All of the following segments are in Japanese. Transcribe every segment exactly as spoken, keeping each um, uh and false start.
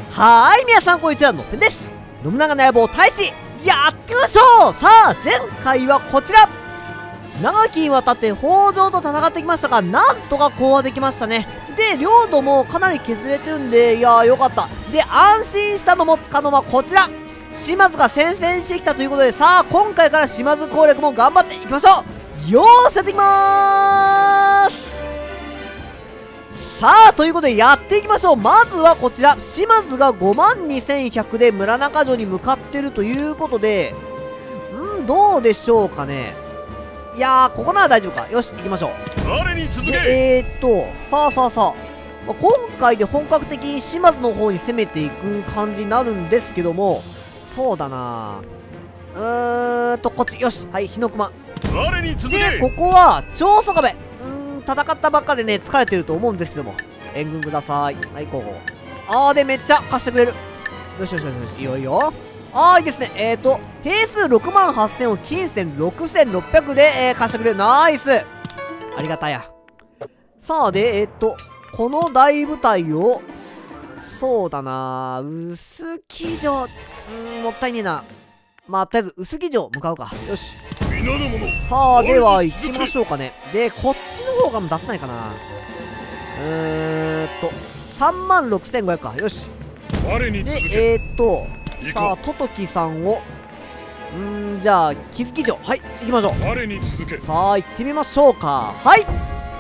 はーい、皆さんこんにちは、のっぺんです。信長の野望大使、やってみましょう。さあ、前回はこちら。長きにわたって北条と戦ってきましたが、なんとか講和できましたね。で、領土もかなり削れてるんで、いやーよかった。で、安心したのもつかのはこちら。島津が戦線してきたということで、さあ、今回から島津攻略も頑張っていきましょう。よーし、やっていきまーす。さあ、ということでやっていきましょう。まずはこちら。島津がごまんにせんひゃくで村中城に向かってるということで、んー、どうでしょうかね。いやー、ここなら大丈夫か。よし、行きましょう。 誰に続け。 えーっと、さあさあさあ。まあ、今回で本格的に島津の方に攻めていく感じになるんですけども、そうだなうーんと、こっち。よし。はい、日の熊。 誰に続け。 で、ここは、長宗我部。うーん、戦ったばっかでね、疲れてると思うんですけども。援軍ください。はい、こうこう。あー、で、めっちゃ貸してくれる。よしよしよしよし。いいよいいよ。あー、いいですね。えーと、兵数ろくまんはっせんを金銭ろくせんろっぴゃくで、えー、貸してくれる。ナイス。ありがたや。さあ、で、えーと、この大部隊を、そうだな薄木城。うーん、もったいねえな。まあ、とりあえず、薄木城向かうか。よし。 皆の者。 さあ、では、行きましょうかね。で、こっちの方が出せないかな。うーんと、さんまんろくせんごひゃくか。よし。 我に続け。 で、えーっと、さあ、トトキさんを、うーん、じゃあ、木月城。はい、行きましょう。 我に続け。 さあ、行ってみましょうか。はい。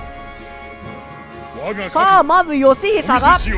我がさあ、まず、義久が、はい、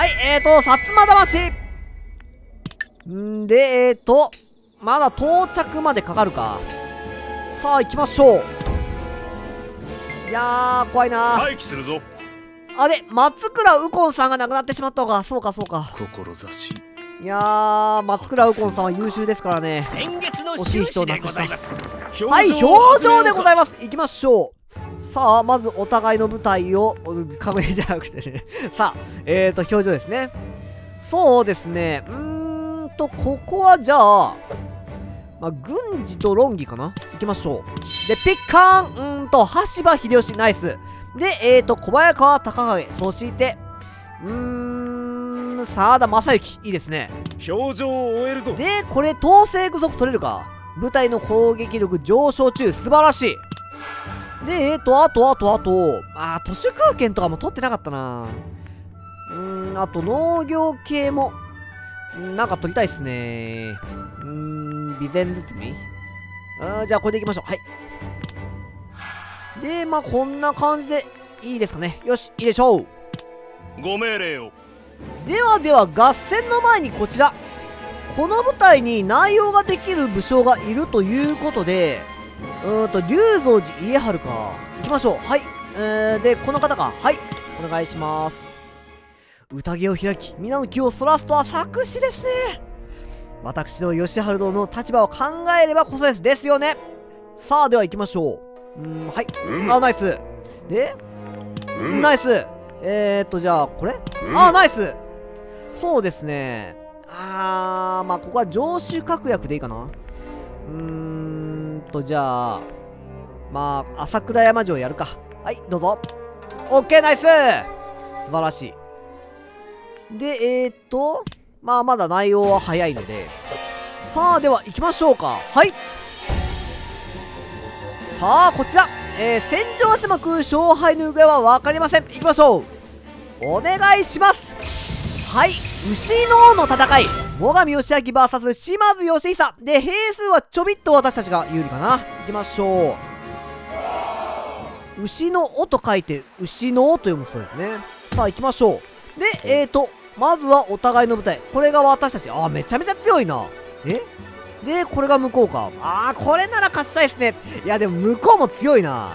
えーと、薩摩魂。んで、えーと、まだ到着までかかるか。さあ、行きましょう。いやー、怖いなー。 待機するぞ。 あれ、松倉右近さんが亡くなってしまったのか。そうか、そうか。 志。 いやー、松倉右近さんは優秀ですからね。 先月の惜しい人を亡くした。 ははい、表情でございます。行きましょう。さあ、まずお互いの舞台を、かぶりじゃなくてね。さあ、えーと、表情ですね。そうですね。うーんと、ここはじゃあ、まあ、軍事と論議かな。行きましょう。で、ピッカーン、うーんと、羽柴秀吉、ナイス。で、えーと、小早川隆景、そして、うーん、真田正幸、いいですね。 表情を終えるぞ。 で、これ、統制具足取れるか。部隊の攻撃力上昇中、素晴らしい。で、えーと、あと、あと、あと、あー、都市空権とかも取ってなかったな。うーん、あと、農業系も、んなんか取りたいっすね。うーん、備前包みあー、じゃあ、これでいきましょう。はい。で、まあ、こんな感じで、いいですかね。よし、いいでしょう。 ご命令を。 ではでは、合戦の前にこちら。この部隊に内容ができる武将がいるということで、うーんと、龍蔵寺家治か。行きましょう。はい。えー、で、この方か。はい。お願いします。宴を開き、皆の気をそらすとは作詞ですね。私の義治殿の立場を考えればこそです。ですよね。さあ、では行きましょう。うーん、はい。 うん、 あ、ナイス。で、 うん、 ナイス。えーっと、じゃあ、これ、 うん、 あ、ナイス。そうですね。あー、まあ、ここは常習確約でいいかな。うーんと、じゃあ、まあ、朝倉山城やるか。はい、どうぞ。オッケー、ナイス。素晴らしい。で、えーっと、まあ、まだ内容は早いので。さあ、では、行きましょうか。はい。さあ、こちら。えー、戦場狭く勝敗の行方は分かりません。行きましょう。お願いします。はい。牛の王の戦い。最上義明 ブイエス 島津義久。で、兵数はちょびっと私たちが有利かな。行きましょう。牛の尾と書いて、牛の尾と読むそうですね。さあ、行きましょう。で、えーと、まずはお互いの部隊。これが私たち。あー、めちゃめちゃ強いな。えで、これが向こうか。あー、これなら勝ちたいですね。いや、でも向こうも強いな。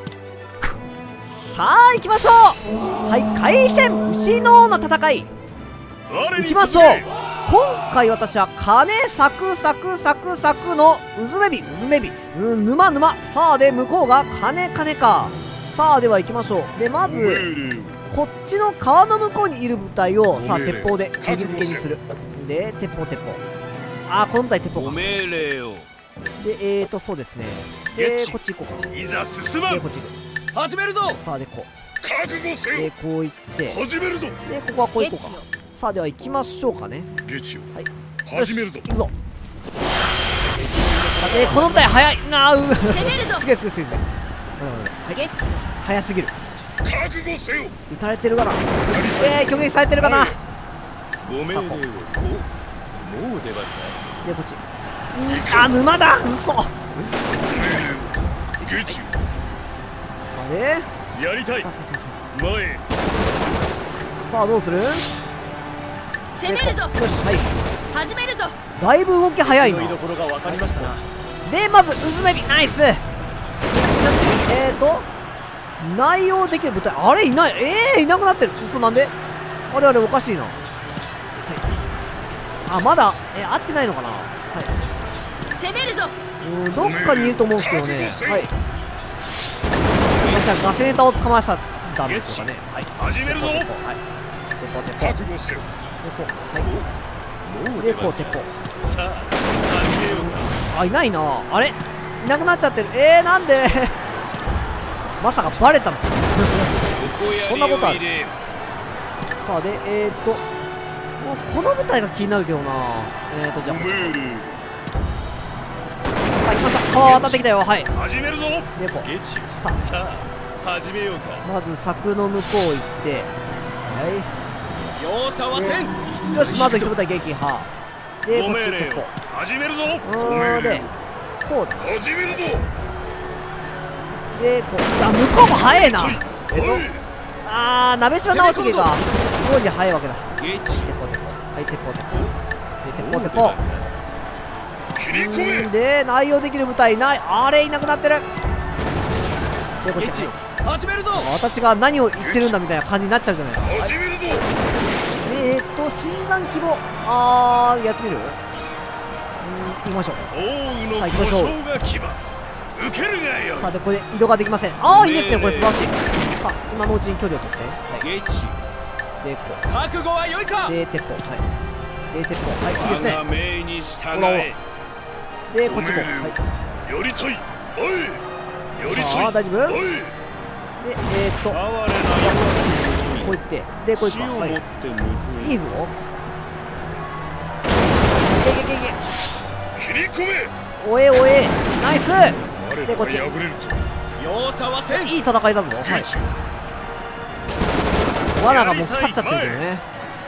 さあ、行きましょう。はい、海戦牛の王の戦い。行きましょう。今回私は金サクサクサクサクのうずめび、うずめび。うん、沼沼。さあ、で、向こうが金金か。さあ、では行きましょう。で、まず、こっちの川の向こうにいる部隊を、さあ、鉄砲で釘付けにする。で、鉄砲鉄砲。あー、この部隊鉄砲か。 ご命令を。 で、えーと、そうですね。で、こっち行こうか。 いざ進まん。 で、こっち行く。 始めるぞ。 さあ、で、こう。 覚悟せよ。 で、こう行って。 始めるぞ。 で、ここはこう行こうか。 さあでは行きましょうかね。 ゲチよ、 はい、 始めるぞ。 行くぞ。えー、この舞台早いなー。う攻めるぞ。 すげえすげえすげえすげえ。はい、 ゲッチ早すぎる。 覚悟せよ。 撃たれてるかな。えー、虚撃されてるかな。 はいご命令を。お、もう出番だ。 でこっち。あ、沼だ。嘘。さゲチよ、 あね。 やりたい。 さあさあさあさ前へ。 あさあどうする。 攻めるぞ。 よし、はい。 始めるぞ。 だいぶ動き早いな。 ころが分かりましたな。 でまず渦メビナイス。ちなみにえーと内容できる舞台あれいない。えー、いなくなってる。嘘なんで。あれあれおかしいな。はい、あまだえ合ってないのかな。はい、 攻めるぞ。 うん、どっかにいると思うんですけどね。はい、私はガセネタを捕まえたんでしょうかね。はい、 始めるぞ。 はい、テポテポ覚悟せよ。 テポ、はい、 もうでこうテポ。 さあ始めようか。 あいないな。あれいなくなっちゃってる。えー、なんで。まさかバレたの。こんなことある。さあでえー、っともうこの舞台が気になるけどな。えー、っとじゃあご命令。 さあ来ました。川渡ってきたよ。はい、 始めるぞ。 でこうゲチよ、 さあさあ始めようか。 まず柵の向こう行っては容赦はせん。 いよしまず一舞台撃破でこっちご命令テポ。 を。始めるぞ。 うーんでこうだ始めるぞ。 でこうあ向こうも早えな。 おいえっとあー鍋島直しが当時早いわけだ。 ゲチテポテポはいテポテポでテポテポ切り込め。 んで内容できる舞台ない。あれいなくなってる。でこっちゲチよ、始めるぞ。 私が何を言ってるんだみたいな感じになっちゃうじゃない。はい、 始めるぞ。 えーっと診断希望あーやってみる。うーん行きましょう。 王のさあ行きましょう故障が牙。受けるがよ。 さあでこれで移動ができません。ああいいですねこれ素晴らしい。さあ今のうちに距離を取ってはいゲチ。 でこ覚悟は良いか。 うで鉄砲はいで鉄砲はいいい我がですね。 命に従ほらほらえ。 でこっちもご命令をはいやりたい。おい。やりたい。 さあ大丈夫。 おい。 でえーっと哀れなこういってでこういくか。はい死をもって報い。 いいぞ。いけいけいけい切り込め。 けおえおえナイス。 我らがでこっち敗れると容赦はせん。 いい戦いだぞ。はいゲチ。 罠がもうかかっちゃってるけどね。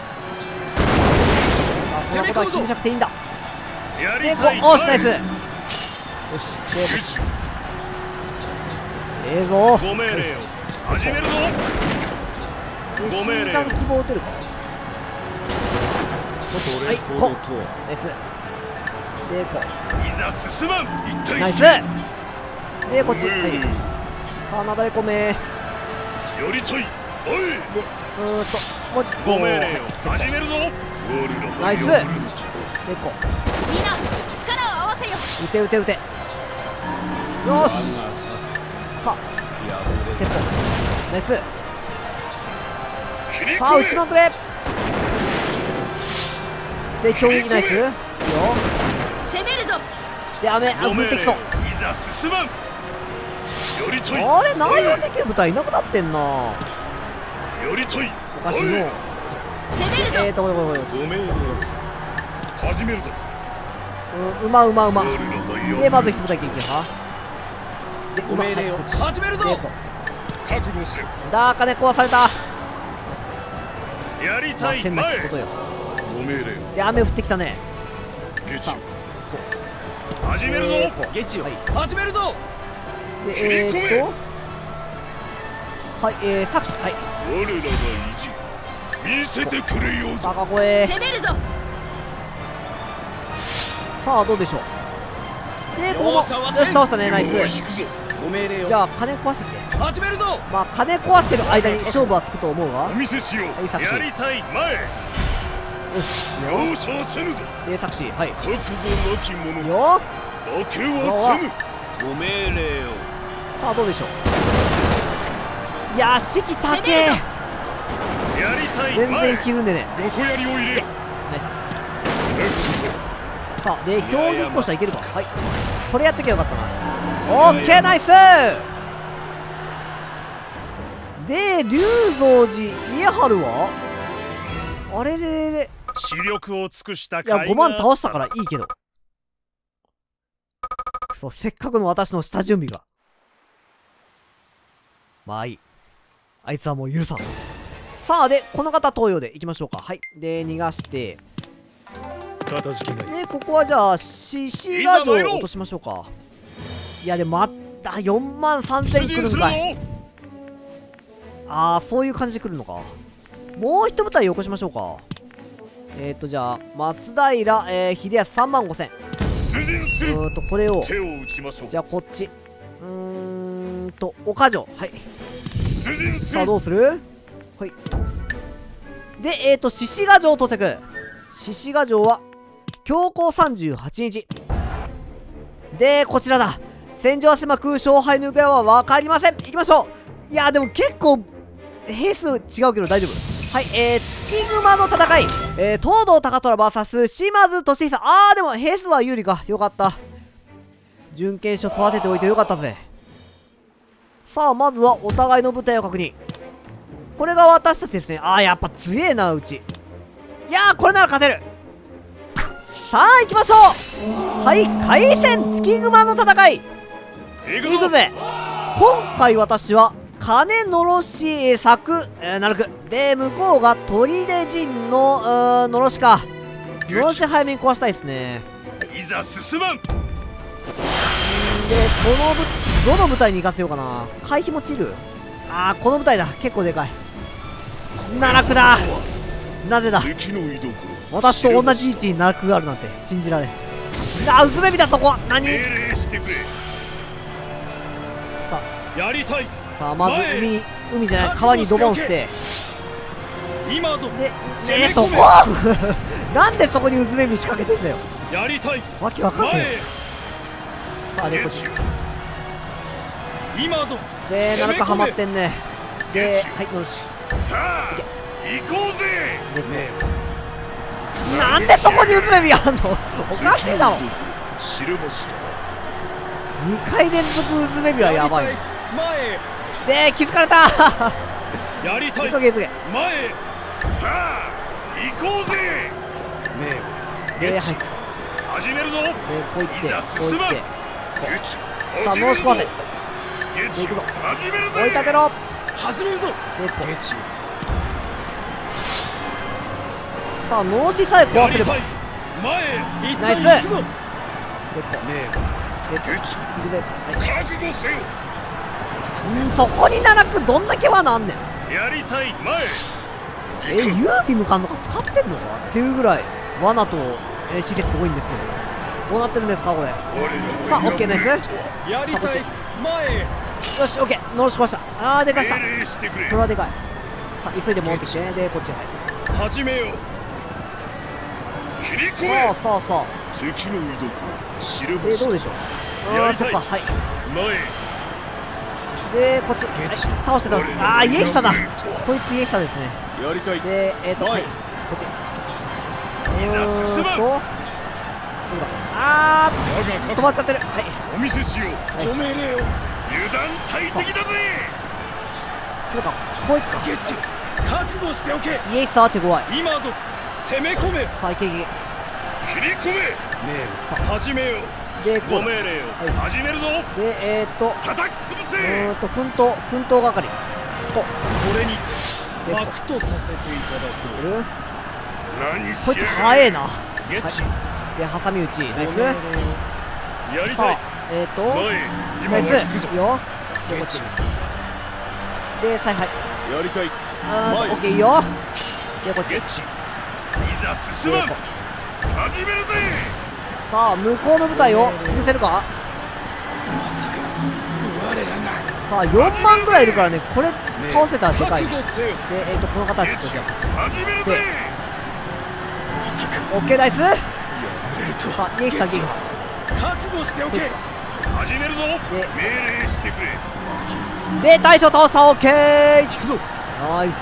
あそんなことは気にしなくていいんだ。 やでこりたい。 おしナイス。よしでゲチ。 ええぞ。 ご命令を始めるぞ。 でご命令診断希望打てるか。はいこうナイスでこいざ進まん。一体うナイスでこっちはいさあなだれ込めでやりたい。おい。 うーんともうちょっとご命令はいを始めるぞ。我らがナイス敗れるとでこみんな力を合わせよ。 う打て打て打てよーしさあ鉄砲ナイス切りさあ込め。 打ちまくれで強撃ナイスいいよ攻めるぞ。 で雨あご命令を降ってきそう。 いざ進まん。やりたい。 あれ内容できる舞台いなくなってんな。 やりたい。 おかしいの。 おい。 攻めるぞ。 えーとこれこれこご命令を始めるぞ。 れうまうまうま我らが敗れるでまず引く舞台撃破でご命令をはいこっち始めるぞでこ覚悟せよ。 だー金壊された。 やりまたい。 あせんなき前ことよ。 ご命令をで雨降ってきたね。 ゲチさ始めるぞ。 えーこうゲチよはい始めるぞ。 で切り込めえーっとはいえー作詞はい我らが意地見せてくれようぞ。 バカ声攻めるぞ。 さあどうでしょう。でここもよし容赦はせん倒したねナイ今はス。 引くぞ。ご命令じゃあ金壊してきて。 始めるぞ。 まあ金壊してる間に勝負はつくと思うがお見せしよう。 はい作詞やりたい。前よし容赦はせぬぞ。 で作詞はい覚悟なき者よ負けはせぬ。ご命令をさあどうでしょう。いやー士気高え。 やりたい。 全前然ひるんでね横槍を入れよ。 ナイス。さあで競技越したらいけるか。はいこれやっときゃよかったな。オッケーナイスで龍蔵寺家春はあれれれれ。 視力を尽くしたいや、 甲斐がごまん倒したからいいけど。そう、せっかくの私の下準備が。まあいい。あいつはもう許さん。さあ、で、この方東洋で行きましょうか。はい。で、逃がして。 かたじけない。 で、ここはじゃあ、獅子ガ城を落としましょうか。いや、でも、またよんまんさんぜん来るんかい。ああ、そういう感じで来るのか。もう一部隊よこしましょうか。えっ、ー、と、じゃあ、松平、えー、秀康さんまんごせん。うーんと、これを。 手を打ちましょう。 じゃあ、こっち。うーんと、岡城。はい。さあ、どうする？はい。で、えっ、ー、と、獅子ヶ城到着。獅子ヶ城は、強行さんじゅうはちにち。で、こちらだ。戦場は狭く、勝敗の行方は分かりません。行きましょう。いや、でも結構、兵数違うけど大丈夫。はい、えー、月熊の戦い。えー、東堂高虎 ブイエス 島津俊久。あー、でも兵数は有利か。よかった。準決勝育てておいてよかったぜ。さあ、まずはお互いの部隊を確認。これが私たちですね。あー、やっぱ強えな、うち。いやー、これなら勝てる。さあ、行きましょう。はい、海戦月熊の戦い。行くぜ。今回私は、金のろし作、えー、なるく。で、向こうが砦陣の、うーん、のろしか。のろし早めに壊したいですね。 いざ進まん。で、この部、どの部隊に行かせようかな。回避も散る。あー、この部隊だ。結構でかい。奈落だ。なぜだ。私と同じ位置に奈落があるなんて信じられん。あー、うずめみだ、そこは。何？さあ、 やりたい。 さあ、まず海に、海じゃない、川にドボンして。 今ぞ。 で、えー、そこなんでそこにうずめみ仕掛けてんだよ。 やりたい。 わけわかんない。さあ、で、こっち。 今ぞ。 で、なんかハマってんね。で、はい、よし。 さあ、行こうぜ。 なんでそこにうずめみあんのおかしいだろ。にかい連続うずめみはやばい。で、気づかれたやりたい。 急げ急げ。 前さあ、行こうぜ。 で、はい。 始めるぞ。 で、こういって、こういって。さあ、 申し込ませ。で、 行くぞ。始めるぞ。 追い立てろ。 始めるぞ。 で、こう。さあ、脳死さえ壊せれば。 前ナイス。で、こう。で、 覚悟せよ。 そこに奈落どんだけはなんねん。 やりたい。前え、ユービ向かんのか使ってんのかっていうぐらい罠と、えー、施設多いんですけど、どうなってるんですかこれ。さあ、オッケーナイス。 やりたい。前よし、オッケー。のろし壊した。あー、でかした。これはでかい。さあ、急いで戻ってきてね。で、こっち入る。 始めよう。切り込め。 さあさあさあ、 敵の居所知れで、どうでしょう。あー、そっか、はい。 前で、こっち、はい、倒して倒して。あー、イエヒサだ。こいつイエヒサですね。 やりたい。 で、えっ、ー、と、はい、こっち。 いざ進まん。 どうだ。あー、止まっちゃってる。はい。 お見せしよう。ご命令を。油断大敵だぜ。 そうか、こういった。 ゲチ、覚悟しておけ。 イエヒサは手強い。 今ぞ、攻め込め。 さあ、いけいけ。 切り込め。始めよう。 で、 ご命令を始めるぞ。 で、えーっと、 叩き潰せ。 えーっと、奮闘、奮闘係。ここれにて幕とさせていただこう。何しこいつ早えな。 ゲッチ。 で、挟み撃ち。ナイス。 やりたい。 えーっと、ナイス。いいよ。で、こっち。で、采配。 やりたい。 あー、オッケーいいよ。で、こっち。いざ進まん。始めるぜ。 さあ、向こうの部隊を潰せるか。 まさか我らが。 さあ、よんまんぐらいいるからね、これ倒せたらでかい。で、 覚悟せよ。 えっと、この方はちょっとじゃあ。 始めるぜ。まさか。 オッケーナイス。 やられるとさあ、イエヒサギ覚悟しておけ。始めるぞ。命令してくれ。で、大将倒した。オッケー。 引くぞ。 ナイス。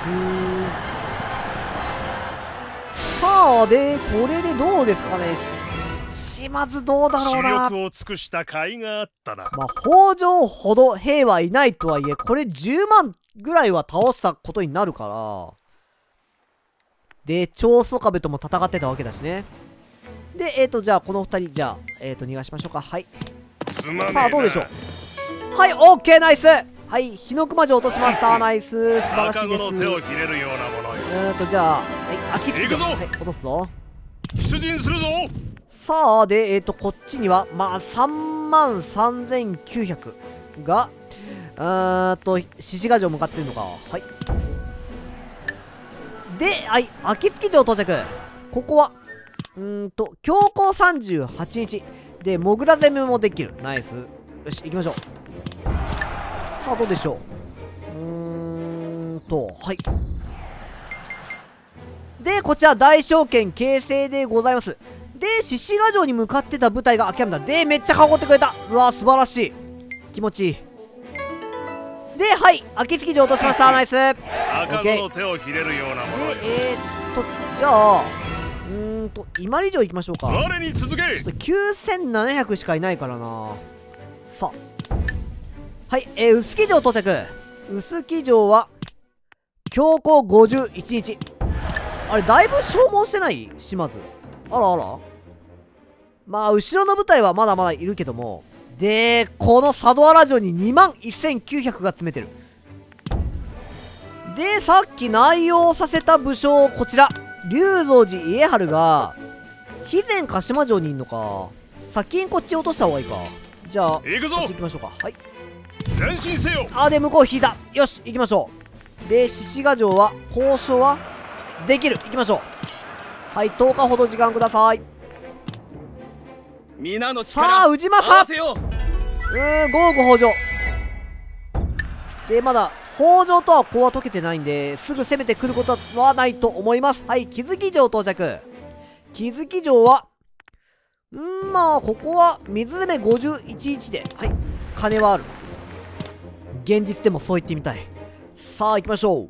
さあ、で、これでどうですかね。島津どうだろうな。 視力を尽くした甲斐があったな。 まあ、北条ほど兵はいないとはいえ、これじゅうまんぐらいは倒したことになるから、 で、長宗我部とも戦ってたわけだしね。で、えっと、じゃあ、この二人、じゃあ、えっと、逃がしましょうか。はい。さあ、どうでしょう。はい、オッケー、ナイス。はい、日の熊城落としました。ナイス。素晴らしいです。えっと、じゃあ、はい、秋月城、はい、落とすぞ。 出陣するぞ。 さあ、で、えっと、こっちには、まあ、さんまんさんぜんきゅうひゃくが、うーんと、獅子ヶ城向かってるのか。はい。で、はい、秋月城到着。ここは、うーんと、強行さんじゅうはちにち。で、モグラ攻めもできる。ナイス。よし、行きましょう。さあ、どうでしょう。うーんと、はい。で、こちら、大将権形成でございます。で、獅子ヶ城に向かってた部隊が諦めた。で、めっちゃ囲ってくれた。うわ、素晴らしい。気持ちいい。で、はい、秋月城落としました。ナイス。オッケー。で、えー、っと、じゃあ、うーんと、今里城行きましょうか。 我に続け。 ちょっときゅうせんななひゃくしかいないからな。さあ。はい、えー、臼杵城到着。臼杵城は、強行ごじゅういちにち。あれ、だいぶ消耗してない島津。あらあら。まあ、後ろの部隊はまだまだいるけども。で、この佐渡原城ににまんせんきゅうひゃくが詰めてる。で、さっき内容させた武将、こちら。龍蔵寺家治が、肥前鹿島城にいんのか。先にこっち落とした方がいいか。じゃあ、こっち行きましょうか。はい。 前進せよ。 あ、で、向こう引いた。よし、行きましょう。で、獅子ヶ城は、交渉は、できる。行きましょう。はい、とおかほど時間ください。 皆の力さあ、宇治政。うーん、豪雨北条。で、まだ、北条とはこうは解けてないんで、すぐ攻めてくることはないと思います。はい、木月城到着。木月城は、んー、まあ、ここは、水攻めごじゅういちにちで、はい、金はある。現実でもそう言ってみたい。さあ、行きましょう。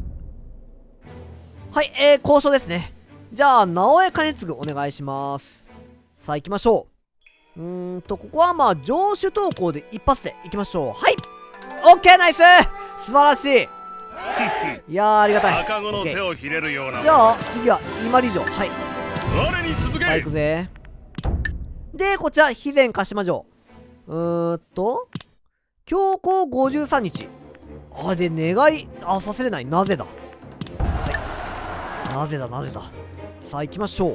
はい、えー、交渉ですね。じゃあ、直江兼続お願いします。さあ、行きましょう。うーんと、ここはまあ、城主投稿で一発で行きましょう。はい。オッケー、ナイス。素晴らしい。いやー、ありがたい。 赤子の手をひねるような。 じゃあ、次は今里城。はい。 我に続け。 はい、行くぜ。で、こちら、肥前鹿島城。うーんと、強行ごじゅうさんにち。あれで願い、あ、させれない。なぜだ。はい。なぜだ、なぜだ。さあ、行きましょう。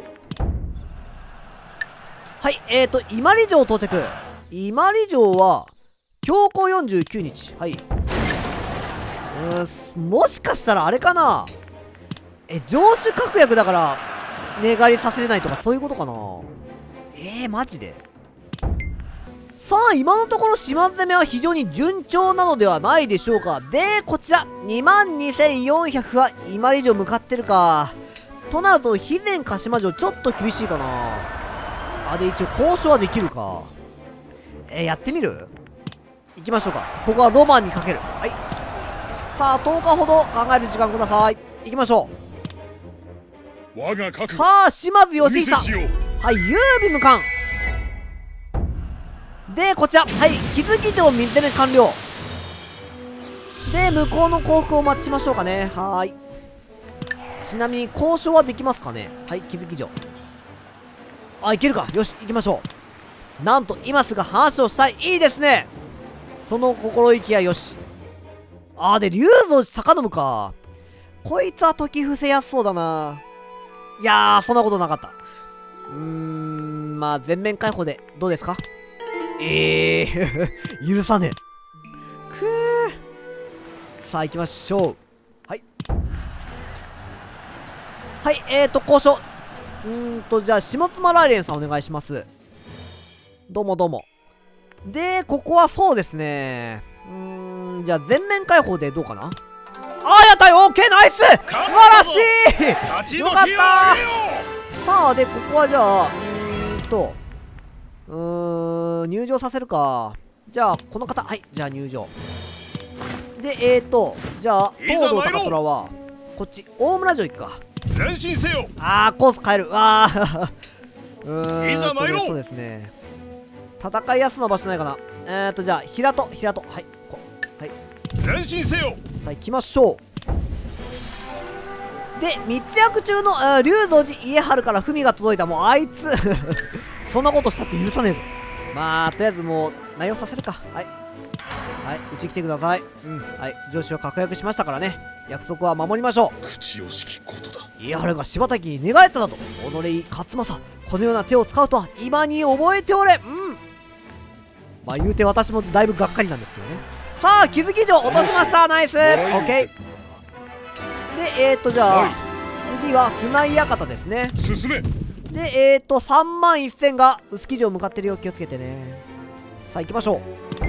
はい、えーと、今里城到着。今里城は、強行よんじゅうきゅうにち。はい。うーん、もしかしたらあれかな。え、城主確約だから、願いさせれないとかそういうことかな。えー、マジで。さあ、今のところ島攻めは非常に順調なのではないでしょうか。で、こちら、にまんにせんよんひゃくが今里城向かってるか。となると、肥前鹿島城ちょっと厳しいかな。あ、で、一応交渉はできるか。えー、やってみる？行きましょうか。ここはロマンにかける。はい。さあ、とおかほど考える時間ください。行きましょう。 我が覚悟。 さあ、島津義久。はい、優美無冠。で、こちら。はい、木月城水攻め完了。で、向こうの降伏を待ちましょうかね。はーい。ちなみに、交渉はできますかね。はい、木月城。あ、いけるか。よし、行きましょう。なんと、今すぐ話をしたい。いいですね。その心意気はよし。あー、で、龍蔵寺坂信か。こいつは解き伏せやすそうだな。いやー、そんなことなかった。うーん、まあ、全面解放で、どうですか？ええー、許さねえ。くー。さあ、行きましょう。はい。はい、えーと、交渉。うーんと、じゃあ、下妻ライレンさんお願いします。どうもどうも。で、ここはそうですね。うーん、じゃあ、全面解放でどうかな？あー、やったよ！オッケー、ナイス！素晴らしい！よかったー！さあ、で、ここはじゃあ、うーんと、うーん、入場させるか。じゃあ、この方、はい、じゃあ入場。で、えーと、じゃあ、東堂高虎は、こっち、大村城行くか。 前進せよ。 あー、コース変える。わー。うーん、 いざ参ろう。 そうですね。戦いやすの場所ないかな。えーと、じゃあ、平戸、平戸。はい、こはい。 前進せよ。 さあ、行きましょう。 で、密約中の、あー龍蔵寺家春から文が届いた。もうあいつ、そんなことしたって許さねえぞ。まあ、とりあえずもう、内容させるか。はい。はい、うち来てください。うん。はい、上司は確約しましたからね。約束は守りましょう。 口惜しきことだ。 家春が柴田に寝返っただと。己井勝正、このような手を使うとは今に覚えておれ。うん。まあ言うて私もだいぶがっかりなんですけどね。さあ、気づき以上落としました。ナイス。オッケー。で、えーと、じゃあ、次は船井館ですね。 進め。 で、えーと、さんまんせんが臼杵城向かってるよ。気をつけてね。さあ、行きましょう。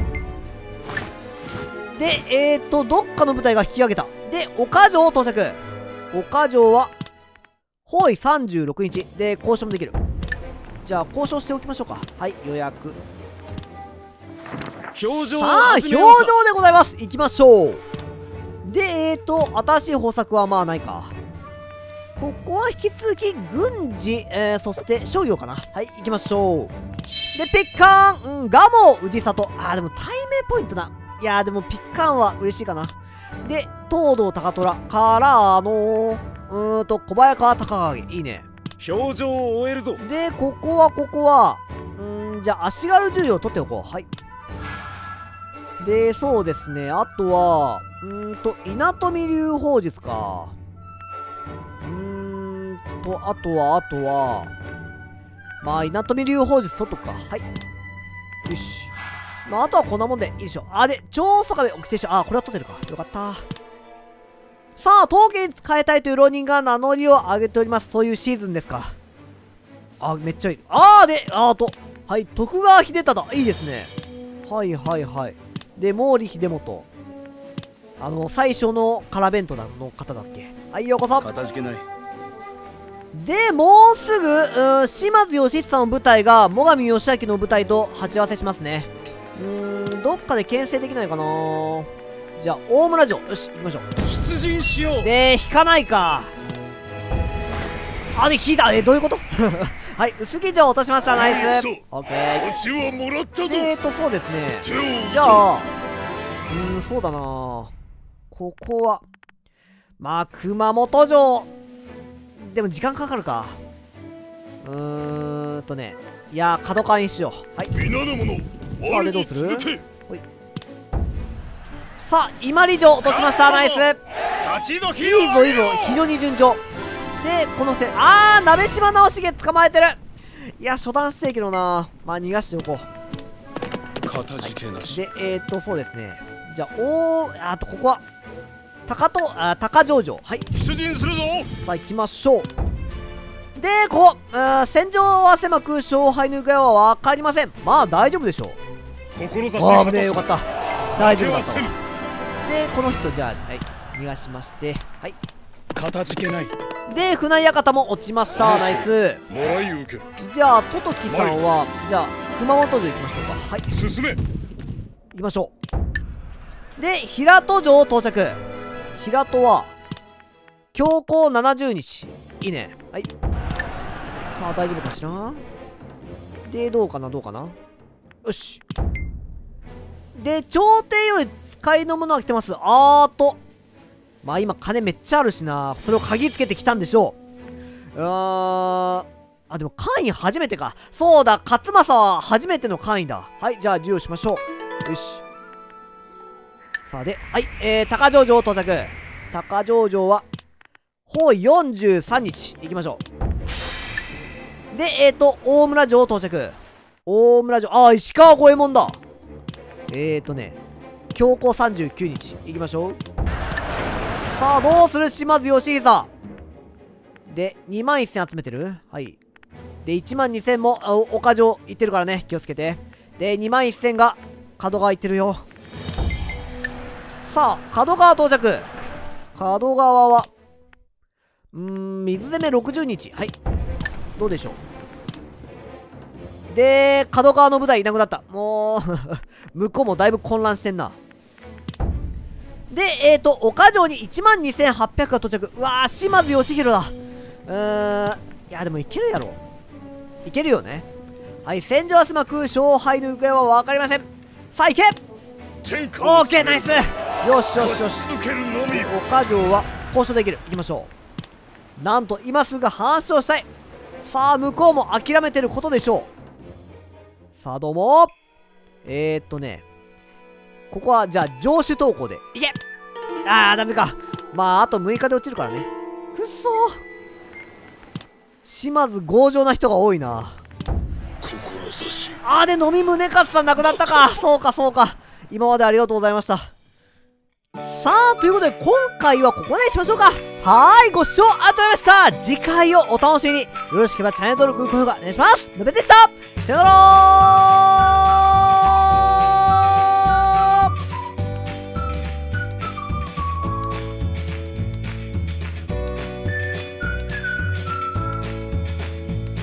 で、えーと、どっかの部隊が引き上げた。で、岡城到着。岡城は、包囲さんじゅうろくにち。で、交渉もできる。じゃあ、交渉しておきましょうか。はい、予約。 表情さあ、表情でございます。行きましょう。で、えーと、新しい方策はまあないか。ここは引き続き、軍事、えー、そして商業かな。はい、行きましょう。で、ピッカーン、うん、ガモ、氏里。あー、でも対名ポイントな。いやー、でもピッカーンは嬉しいかな。で、東堂高虎からの、うーんと、小早川高影。いいね。 表情を終えるぞ。 で、ここは、ここは、うーん、じゃあ、足軽重要を取っておこう。はい。で、そうですね。あとは、うーんと、稲富流砲術か。うーんと、あとは、あとは、まあ、稲富流砲術取っとくか。はい。よし。まあ、あとはこんなもんでいいでしょ。あ、で、超速壁沖停車。あ、これは取ってるか。よかった。さあ、陶器に使いたいという浪人が名乗りを上げております。そういうシーズンですか。あ、めっちゃいい。あー、で、あーと、はい、徳川秀忠。いいですね。はいはいはい。で、毛利秀元。あの、最初の空弁当の方だっけ。はい、ようこそ。 かたじけない。 で、もうすぐ、う島津義久の部隊が、最上義明の部隊と鉢合わせしますね。うーん、どっかで牽制できないかな。じゃあ、大村城。よし、行きましょう。 出陣しよう。 で、引かないか。あ、で、引いた。え、どういうことはい、臼杵城落としました。ナイス。オッケー。 土地はもらったぞ。 えーと、そうですね。 手をじゃあ、うーん、そうだな。ここは、まあ、熊本城。でも時間かかるか。うーんとね。いやー、角川にしよう。はい。 皆の者、 さあ、でどうする？ほい。さあ、今里城落としました。ナイス。 勝ち時いいぞ、いいぞ。非常に順調。で、このせ、あー、鍋島直重捕まえてる。いや、初段していけどな。まあ、逃がしておこう。 かたじけなし。 で、えーっと、そうですね。じゃあ、おー、あと、ここは、高と、あ、高城城。はい。 出陣するぞ。 さあ、行きましょう。で、ここ、あ戦場は狭く、勝敗の行方は分かりません。まあ、大丈夫でしょう。 志ああ、危ねえ、よかった。大丈夫だったわ。 負けはで、この人、じゃあ、はい、逃がしまして、はい。 かたじけない。 で、船井館も落ちました。ナイス。 もらい受け。 じゃあ、トトキさんは、じゃあ、熊本城行きましょうか。はい。 進め。 行きましょう。で、平戸城到着。平戸は、強行ななじゅうにち。いいね。はい。さあ、大丈夫かしら。で、どうかな、どうかな。よし。で、朝廷より使いのものが来てます。あーと。まあ今、金めっちゃあるしな。それを鍵つけてきたんでしょう。うーん。あ、でも、官位初めてか。そうだ、勝正は初めての官位だ。はい、じゃあ、授与しましょう。よし。さあ、で、はい、えー、高城城到着。高城城は、包囲よんじゅうさんにち。行きましょう。で、えーと、大村城到着。大村城、あー、石川五右衛門だ。えーとね、強行さんじゅうきゅうにち。行きましょう。さあ、どうする島津義久。で、にまんせん集めてる？はい。で、いちまんにせんも、岡城行ってるからね。気をつけて。で、にまんせんが、角川行ってるよ。さあ、角川到着。角川は、うーん、水攻めろくじゅうにち。はい。どうでしょう。で、角川の部隊いなくなった。もう、向こうもだいぶ混乱してんな。で、えーと、岡城にいちまんにせんはっぴゃくが到着。うわー、島津義弘だ。うーん、いや、でもいけるやろ。いけるよね。はい、戦場は狭く、勝敗の行方は分かりません。さあ、行け！オーケー、ナイス！よしよしよし。岡城は交渉できる。行きましょなんと今すぐ話をしたい。さあ向こうも諦めてることでしょう。さあどうもえー、っとねここはじゃあ上手投稿でいけ。あーダメか。まああとむいかで落ちるからね。くっそー、島津強情な人が多いな。あーで飲み宗勝さん亡くなったか。そうかそうか、今までありがとうございました。さあということで今回はここまでにしましょうか。はーい、ご視聴ありがとうございました。次回をお楽しみに。よろしければチャンネル登録、高評価お願いします。のべでした。さよなら。